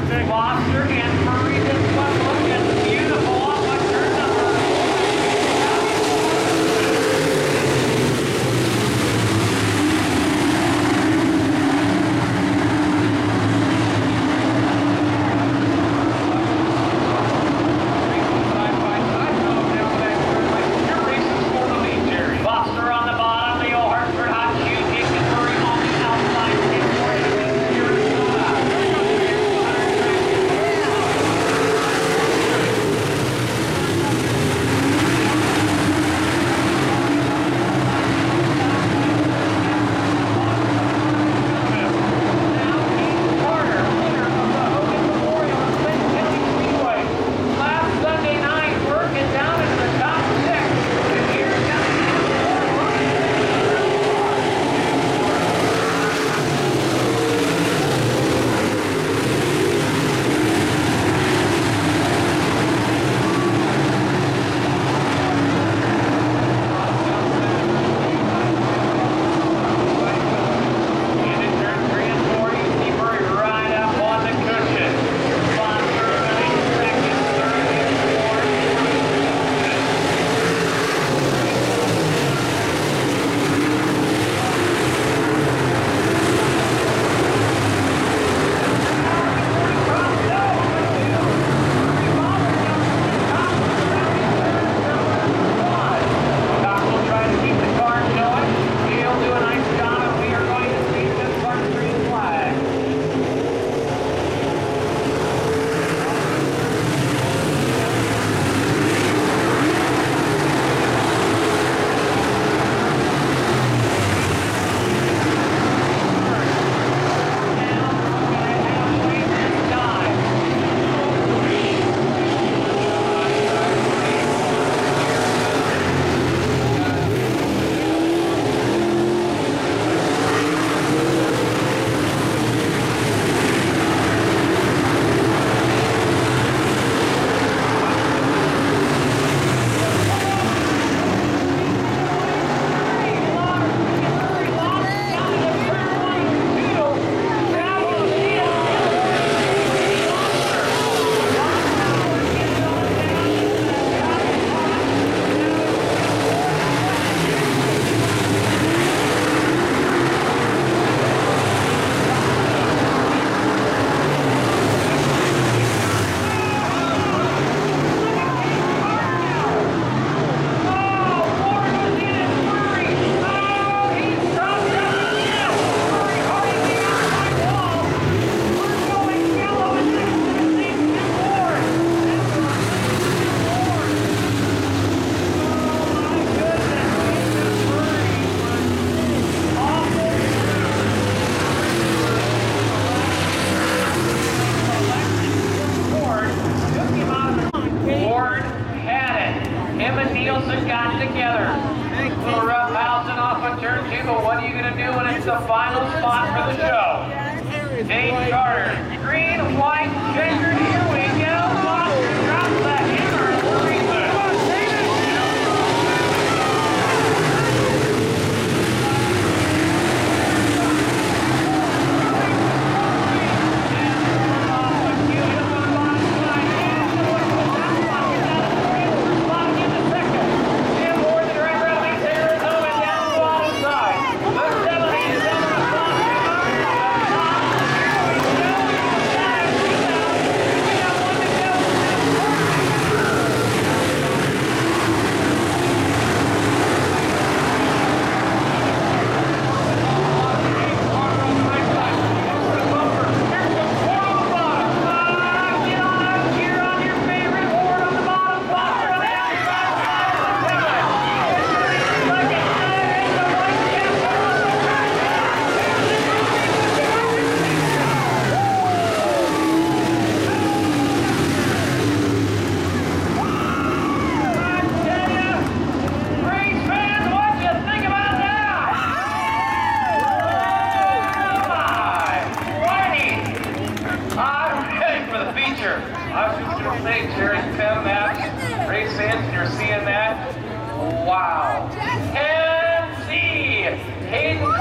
Foster and Murray just one look at the beautiful off turn number. Your race is for the lead, Jerry. Foster on the bottom, the old Hartford hot shoe, Dixon Murray on the outside, and for Arizona. Ford had it. Him and Nielsen got together. Little rough housing off of turn 2, but what are you going to do when it's the final spot for the show? Dave Carter, green, white, checkered, here we go. Foster drops the hammer and worries it. I was just going to say, Jerry, Pem Maps, race fans, you're seeing that. Wow. And see, Hayden